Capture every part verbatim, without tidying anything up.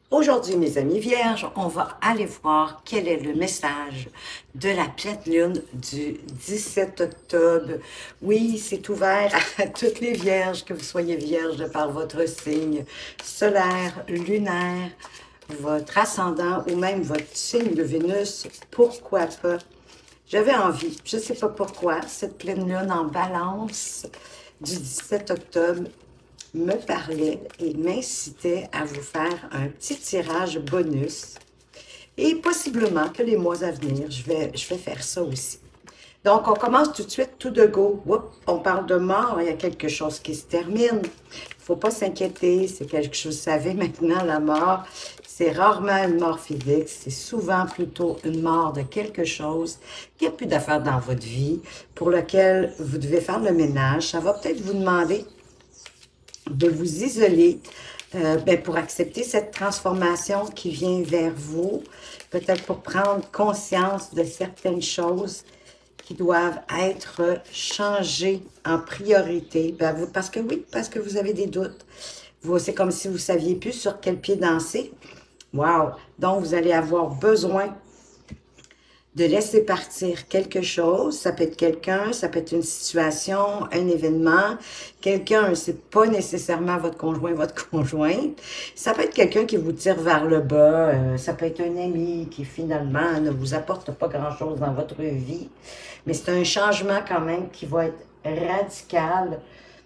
Aujourd'hui, mes amis vierges, on va aller voir quel est le message de la pleine lune du dix-sept octobre. Oui, c'est ouvert à toutes les vierges, que vous soyez vierge de par votre signe solaire, lunaire, votre ascendant ou même votre signe de Vénus. Pourquoi pas? J'avais envie, je ne sais pas pourquoi, cette pleine lune en balance du dix-sept octobre me parlait et m'incitait à vous faire un petit tirage bonus. Et possiblement que les mois à venir, je vais, je vais faire ça aussi. Donc, on commence tout de suite, tout de go. Oups, on parle de mort, il y a quelque chose qui se termine. Il ne faut pas s'inquiéter, c'est quelque chose, vous savez maintenant, la mort, c'est rarement une mort physique, c'est souvent plutôt une mort de quelque chose qui n'a plus d'affaires dans votre vie, pour lequel vous devez faire le ménage. Ça va peut-être vous demander de vous isoler euh, ben pour accepter cette transformation qui vient vers vous, peut-être pour prendre conscience de certaines choses qui doivent être changées en priorité. Ben vous, parce que oui, parce que vous avez des doutes. C'est comme si vous ne saviez plus sur quel pied danser. Wow! Donc, vous allez avoir besoin de laisser partir quelque chose. Ça peut être quelqu'un, ça peut être une situation, un événement. Quelqu'un, c'est pas nécessairement votre conjoint, votre conjointe. Ça peut être quelqu'un qui vous tire vers le bas. Euh, ça peut être un ami qui finalement ne vous apporte pas grand-chose dans votre vie. Mais c'est un changement quand même qui va être radical.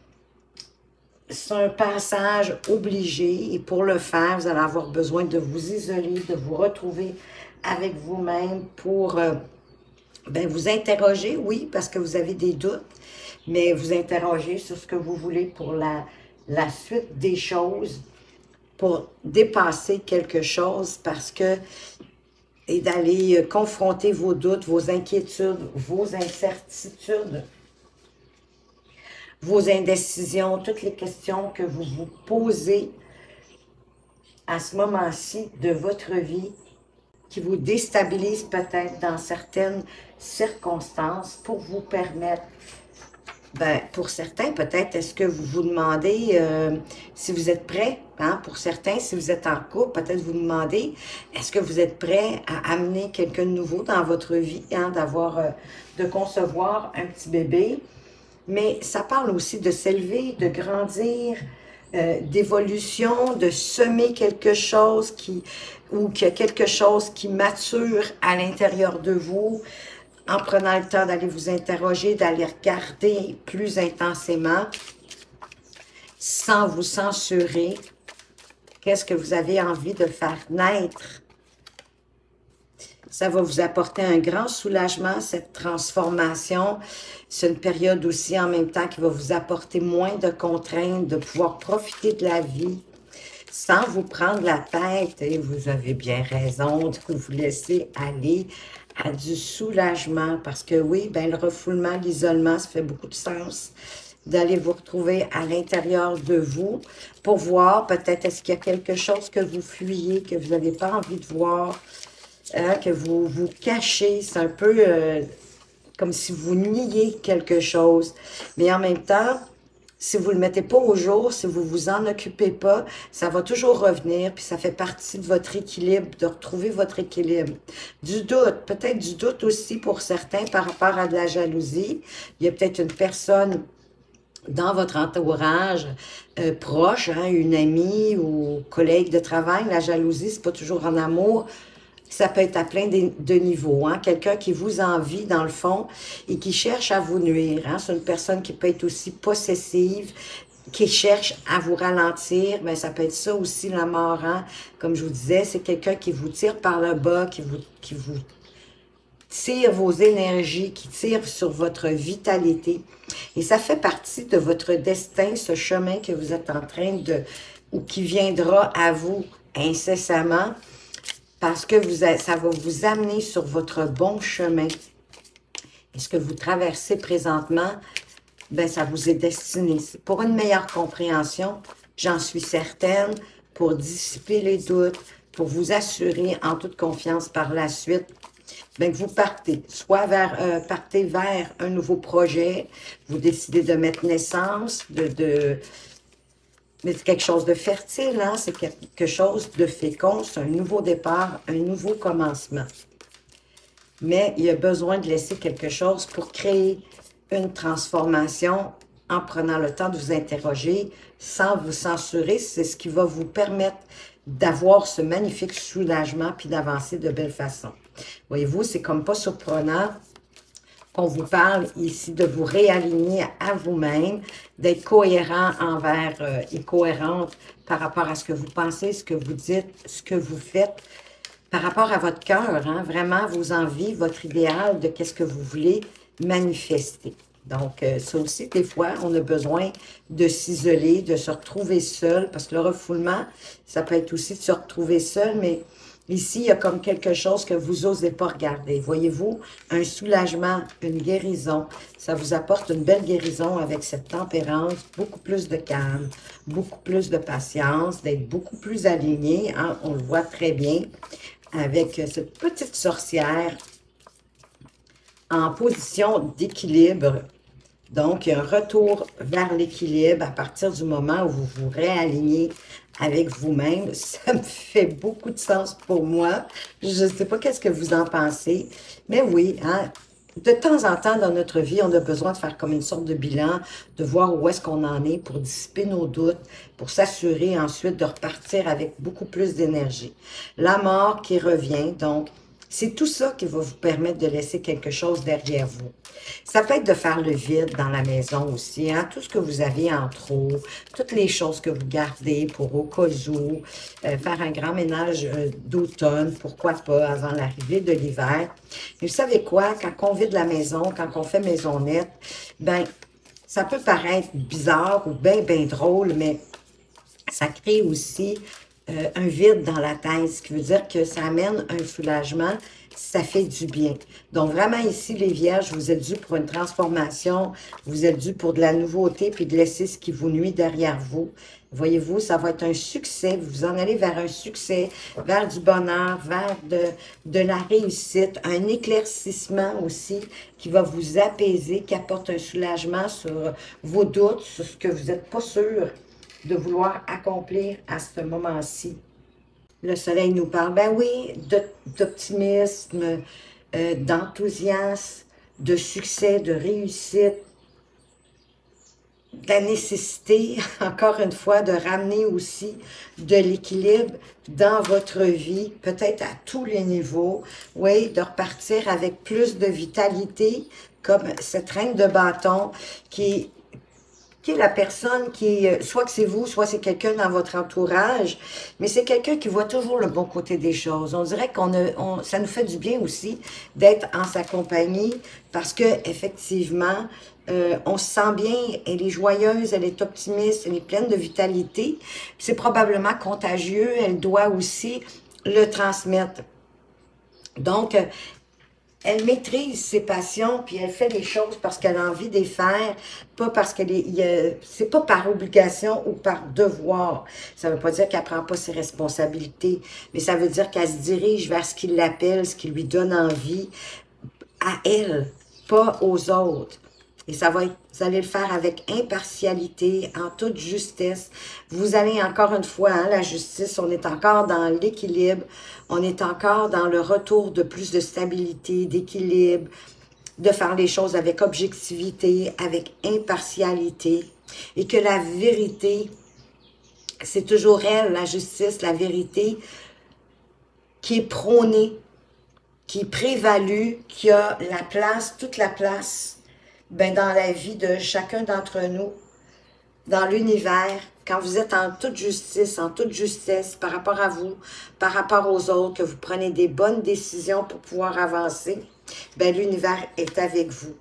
C'est un passage obligé et pour le faire, vous allez avoir besoin de vous isoler, de vous retrouver avec vous-même pour euh, ben, vous interroger, oui, parce que vous avez des doutes, mais vous interroger sur ce que vous voulez pour la, la suite des choses, pour dépasser quelque chose, parce que, et d'aller confronter vos doutes, vos inquiétudes, vos incertitudes, vos indécisions, toutes les questions que vous vous posez à ce moment-ci de votre vie, qui vous déstabilise peut-être dans certaines circonstances pour vous permettre, ben, pour certains peut-être, est-ce que vous vous demandez euh, si vous êtes prêt, hein? Pour certains, si vous êtes en couple, peut-être vous demandez, est-ce que vous êtes prêt à amener quelqu'un de nouveau dans votre vie, hein? D'avoir, euh, de concevoir un petit bébé, mais ça parle aussi de s'élever, de grandir, euh, d'évolution, de semer quelque chose qui, ou qu'il y a quelque chose qui mature à l'intérieur de vous, en prenant le temps d'aller vous interroger, d'aller regarder plus intensément, sans vous censurer, qu'est-ce que vous avez envie de faire naître. Ça va vous apporter un grand soulagement, cette transformation. C'est une période aussi en même temps qui va vous apporter moins de contraintes, de pouvoir profiter de la vie sans vous prendre la tête. Et vous avez bien raison de vous laisser aller à du soulagement. Parce que oui, ben, le refoulement, l'isolement, ça fait beaucoup de sens d'aller vous retrouver à l'intérieur de vous pour voir peut-être est-ce qu'il y a quelque chose que vous fuyez, que vous n'avez pas envie de voir, Hein, que vous vous cachez, c'est un peu euh, comme si vous niez quelque chose. Mais en même temps, si vous ne le mettez pas au jour, si vous vous en occupez pas, ça va toujours revenir, puis ça fait partie de votre équilibre, de retrouver votre équilibre. Du doute, peut-être du doute aussi pour certains par rapport à de la jalousie. Il y a peut-être une personne dans votre entourage euh, proche, hein, une amie ou collègue de travail. La jalousie, c'est pas toujours en amour. Ça peut être à plein de, de niveaux. Hein? Quelqu'un qui vous envie, dans le fond, et qui cherche à vous nuire. Hein? C'est une personne qui peut être aussi possessive, qui cherche à vous ralentir. Mais ça peut être ça aussi, la mort. Hein? Comme je vous disais, c'est quelqu'un qui vous tire par le bas, qui vous, qui vous tire vos énergies, qui tire sur votre vitalité. Et ça fait partie de votre destin, ce chemin que vous êtes en train de... ou qui viendra à vous incessamment, parce que vous, ça va vous amener sur votre bon chemin. Et ce que vous traversez présentement, ben ça vous est destiné. Pour une meilleure compréhension, j'en suis certaine, pour dissiper les doutes, pour vous assurer en toute confiance par la suite, ben que vous partez, soit vers, euh, partez vers un nouveau projet, vous décidez de mettre naissance, de... de Mais c'est quelque chose de fertile, hein? C'est quelque chose de fécond, c'est un nouveau départ, un nouveau commencement. Mais il y a besoin de laisser quelque chose pour créer une transformation en prenant le temps de vous interroger, sans vous censurer. C'est ce qui va vous permettre d'avoir ce magnifique soulagement puis d'avancer de belle façon. Voyez-vous, c'est comme pas surprenant qu'on vous parle ici de vous réaligner à vous-même, d'être cohérent envers euh, et cohérente par rapport à ce que vous pensez, ce que vous dites, ce que vous faites, par rapport à votre cœur, hein, vraiment vos envies, votre idéal de qu'est-ce que vous voulez manifester. Donc, euh, ça aussi, des fois, on a besoin de s'isoler, de se retrouver seul, parce que le refoulement, ça peut être aussi de se retrouver seul, mais ici, il y a comme quelque chose que vous n'osez pas regarder. Voyez-vous, un soulagement, une guérison, ça vous apporte une belle guérison avec cette tempérance, beaucoup plus de calme, beaucoup plus de patience, d'être beaucoup plus aligné, hein, on le voit très bien, avec cette petite sorcière en position d'équilibre. Donc, il y a un retour vers l'équilibre à partir du moment où vous vous réalignez avec vous-même. Ça me fait beaucoup de sens pour moi. Je ne sais pas qu'est-ce que vous en pensez, mais oui, hein, de temps en temps dans notre vie, on a besoin de faire comme une sorte de bilan, de voir où est-ce qu'on en est pour dissiper nos doutes, pour s'assurer ensuite de repartir avec beaucoup plus d'énergie. La mort qui revient, donc, c'est tout ça qui va vous permettre de laisser quelque chose derrière vous. Ça peut être de faire le vide dans la maison aussi, hein? Tout ce que vous avez en trop, toutes les choses que vous gardez pour au cas où, euh, faire un grand ménage euh, d'automne, pourquoi pas, avant l'arrivée de l'hiver. Mais vous savez quoi? Quand on vide la maison, quand on fait maison nette, ben, ça peut paraître bizarre ou bien, bien drôle, mais ça crée aussi euh, un vide dans la tête, ce qui veut dire que ça amène un soulagement, ça fait du bien. Donc vraiment ici, les vierges, vous êtes dû pour une transformation, vous êtes dû pour de la nouveauté, puis de laisser ce qui vous nuit derrière vous. Voyez-vous, ça va être un succès, vous en allez vers un succès, vers du bonheur, vers de, de la réussite, un éclaircissement aussi qui va vous apaiser, qui apporte un soulagement sur vos doutes, sur ce que vous n'êtes pas sûr de vouloir accomplir à ce moment-ci. Le soleil nous parle, ben oui, d'optimisme, euh, d'enthousiasme, de succès, de réussite, de la nécessité, encore une fois, de ramener aussi de l'équilibre dans votre vie, peut-être à tous les niveaux, oui, de repartir avec plus de vitalité, comme cette reine de bâton qui est qui est la personne qui, soit que c'est vous, soit c'est quelqu'un dans votre entourage, mais c'est quelqu'un qui voit toujours le bon côté des choses. On dirait qu'on a, on, ça nous fait du bien aussi d'être en sa compagnie parce que effectivement, euh, on se sent bien, elle est joyeuse, elle est optimiste, elle est pleine de vitalité. C'est probablement contagieux, elle doit aussi le transmettre. Donc, elle maîtrise ses passions, puis elle fait les choses parce qu'elle a envie de les faire, pas parce qu'elle est... C'est pas par obligation ou par devoir. Ça veut pas dire qu'elle prend pas ses responsabilités, mais ça veut dire qu'elle se dirige vers ce qui l'appelle, ce qui lui donne envie, à elle, pas aux autres. Et ça va être, vous allez le faire avec impartialité, en toute justesse. Vous allez encore une fois, hein, la justice, on est encore dans l'équilibre, on est encore dans le retour de plus de stabilité, d'équilibre, de faire les choses avec objectivité, avec impartialité, et que la vérité, c'est toujours elle, la justice, la vérité, qui est prônée, qui est prévalue, qui a la place, toute la place, ben, dans la vie de chacun d'entre nous, dans l'univers, quand vous êtes en toute justice, en toute justesse par rapport à vous, par rapport aux autres, que vous prenez des bonnes décisions pour pouvoir avancer, ben, l'univers est avec vous.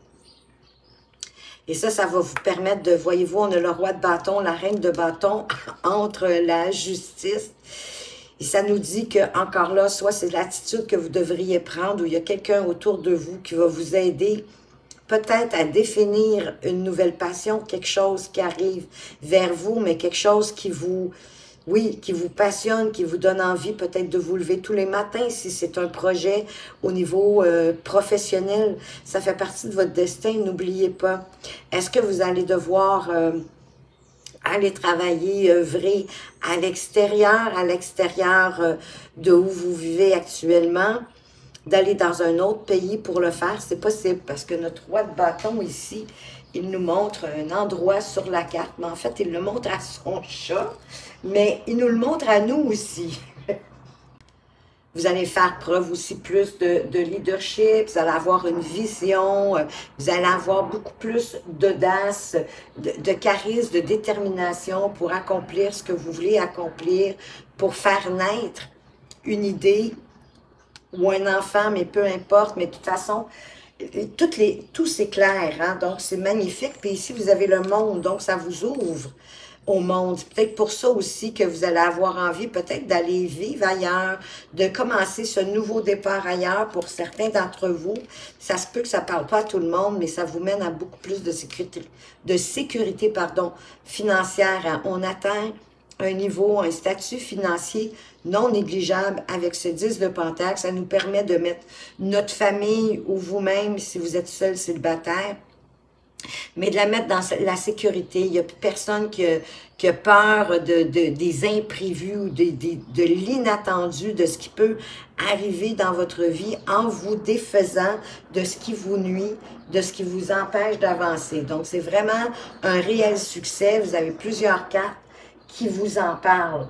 Et ça, ça va vous permettre de, voyez-vous, on a le roi de bâton, la reine de bâton entre la justice. Et ça nous dit que encore là, soit c'est l'attitude que vous devriez prendre ou il y a quelqu'un autour de vous qui va vous aider peut-être à définir une nouvelle passion, quelque chose qui arrive vers vous, mais quelque chose qui vous, oui, qui vous passionne, qui vous donne envie peut-être de vous lever tous les matins si c'est un projet au niveau euh, professionnel. Ça fait partie de votre destin, n'oubliez pas. Est-ce que vous allez devoir euh, aller travailler, œuvrer à l'extérieur, à l'extérieur euh, de où vous vivez actuellement, d'aller dans un autre pays pour le faire, c'est possible parce que notre roi de bâton ici, il nous montre un endroit sur la carte, mais en fait, il le montre à son chat, mais il nous le montre à nous aussi. Vous allez faire preuve aussi plus de, de leadership, vous allez avoir une vision, vous allez avoir beaucoup plus d'audace, de, de charisme, de détermination pour accomplir ce que vous voulez accomplir, pour faire naître une idée ou un enfant, mais peu importe, mais de toute façon, toutes les, tout c'est clair, hein? Donc c'est magnifique. Puis ici, vous avez le monde, donc ça vous ouvre au monde. C'est peut-être pour ça aussi que vous allez avoir envie peut-être d'aller vivre ailleurs, de commencer ce nouveau départ ailleurs pour certains d'entre vous. Ça se peut que ça ne parle pas à tout le monde, mais ça vous mène à beaucoup plus de sécurité, de sécurité pardon, financière. Hein? On atteint un niveau, un statut financier non négligeable avec ce dix de Pentacle. Ça nous permet de mettre notre famille ou vous-même, si vous êtes seul célibataire, mais de la mettre dans la sécurité. Il n'y a plus personne qui a, qui a peur de, de, des imprévus ou de, de, de l'inattendu, de ce qui peut arriver dans votre vie en vous défaisant de ce qui vous nuit, de ce qui vous empêche d'avancer. Donc, c'est vraiment un réel succès. Vous avez plusieurs cartes qui vous en parlent.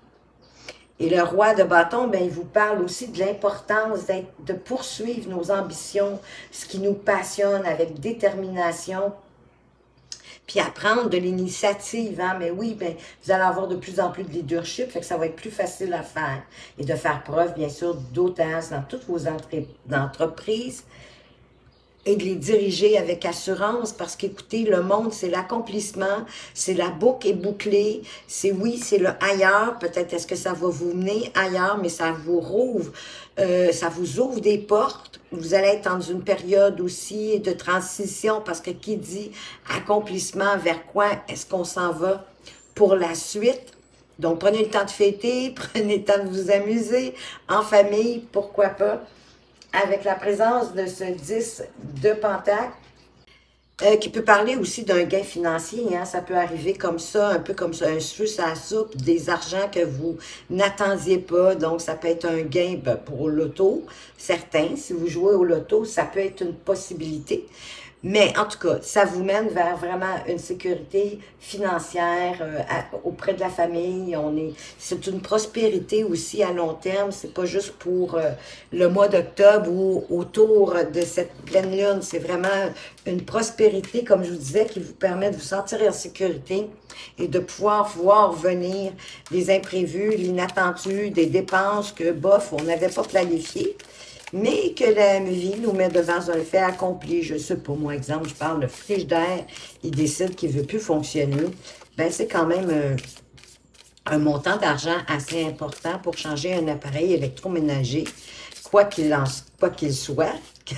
Et le roi de bâton, ben, il vous parle aussi de l'importance de poursuivre nos ambitions, ce qui nous passionne avec détermination, puis à prendre de l'initiative. Hein? Mais oui, ben, vous allez avoir de plus en plus de leadership, fait que ça va être plus facile à faire. Et de faire preuve, bien sûr, d'audace dans toutes vos entreprises, et de les diriger avec assurance, parce qu'écoutez, le monde, c'est l'accomplissement, c'est la boucle est bouclée, c'est oui, c'est le ailleurs, peut-être est-ce que ça va vous mener ailleurs, mais ça vous rouvre, euh, ça vous ouvre des portes, vous allez être dans une période aussi de transition, parce que qui dit accomplissement, vers quoi est-ce qu'on s'en va pour la suite? Donc, prenez le temps de fêter, prenez le temps de vous amuser, en famille, pourquoi pas, avec la présence de ce dix de Pentacle, euh, qui peut parler aussi d'un gain financier. Hein? Ça peut arriver comme ça, un peu comme ça, un cheveu sur la soupe, des argents que vous n'attendiez pas. Donc, ça peut être un gain ben, pour l'auto, certains. Si vous jouez au loto, ça peut être une possibilité. Mais en tout cas, ça vous mène vers vraiment une sécurité financière euh, à, auprès de la famille. On est, c'est une prospérité aussi à long terme. C'est pas juste pour euh, le mois d'octobre ou autour de cette pleine lune. C'est vraiment une prospérité, comme je vous disais, qui vous permet de vous sentir en sécurité et de pouvoir voir venir des imprévus, l'inattendu, des dépenses que, bof, on n'avait pas planifiées, mais que la vie nous met devant un fait accompli. Je sais pas, moi, exemple, je parle de frigidaire, il décide qu'il ne veut plus fonctionner. Ben, c'est quand même un, un montant d'argent assez important pour changer un appareil électroménager, quoi qu'il en, quoi qu'il soit,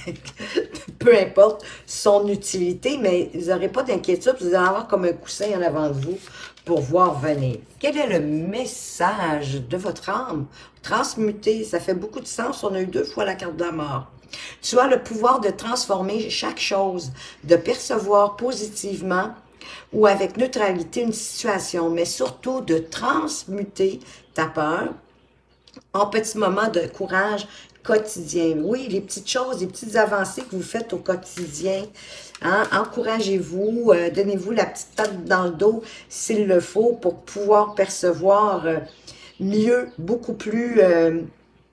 peu importe son utilité, mais vous n'aurez pas d'inquiétude, vous allez avoir comme un coussin en avant de vous pour voir venir. Quel est le message de votre âme? Transmuter, ça fait beaucoup de sens. On a eu deux fois la carte de la mort. Tu as le pouvoir de transformer chaque chose, de percevoir positivement ou avec neutralité une situation, mais surtout de transmuter ta peur en petits moments de courage quotidien. Oui, les petites choses, les petites avancées que vous faites au quotidien. Hein? Encouragez-vous, euh, donnez-vous la petite tape dans le dos s'il le faut pour pouvoir percevoir euh, mieux, beaucoup plus euh,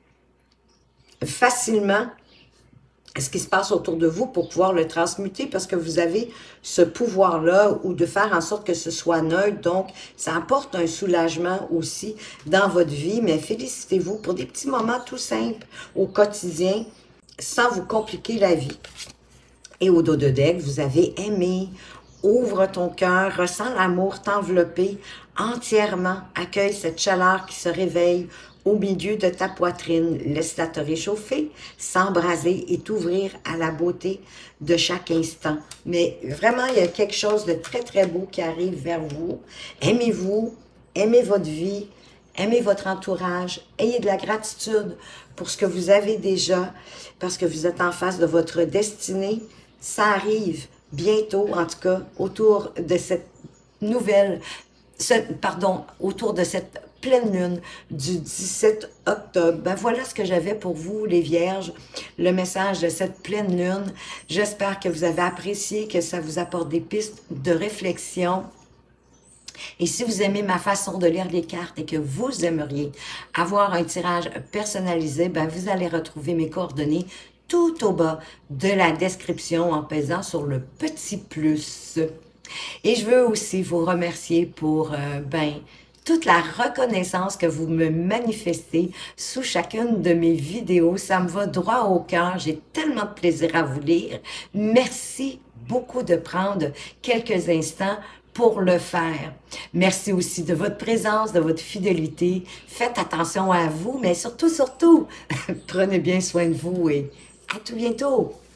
facilement ce qui se passe autour de vous pour pouvoir le transmuter, parce que vous avez ce pouvoir-là, ou de faire en sorte que ce soit neutre. Donc, ça apporte un soulagement aussi dans votre vie, mais félicitez-vous pour des petits moments tout simples au quotidien, sans vous compliquer la vie. Et au dos de deck, vous avez aimé, ouvre ton cœur, ressens l'amour t'envelopper entièrement, accueille cette chaleur qui se réveille au milieu de ta poitrine, laisse-la te réchauffer, s'embraser et t'ouvrir à la beauté de chaque instant. Mais vraiment, il y a quelque chose de très, très beau qui arrive vers vous. Aimez-vous, aimez votre vie, aimez votre entourage, ayez de la gratitude pour ce que vous avez déjà, parce que vous êtes en face de votre destinée. Ça arrive bientôt, en tout cas, autour de cette nouvelle ce, pardon, autour de cette pleine lune du dix-sept octobre. Ben voilà ce que j'avais pour vous, les Vierges, le message de cette pleine lune. J'espère que vous avez apprécié, que ça vous apporte des pistes de réflexion. Et si vous aimez ma façon de lire les cartes et que vous aimeriez avoir un tirage personnalisé, ben vous allez retrouver mes coordonnées tout au bas de la description en pesant sur le petit plus. Et je veux aussi vous remercier pour euh, ben, toute la reconnaissance que vous me manifestez sous chacune de mes vidéos. Ça me va droit au cœur. J'ai tellement de plaisir à vous lire. Merci beaucoup de prendre quelques instants pour le faire. Merci aussi de votre présence, de votre fidélité. Faites attention à vous, mais surtout, surtout, prenez bien soin de vous et à tout bientôt.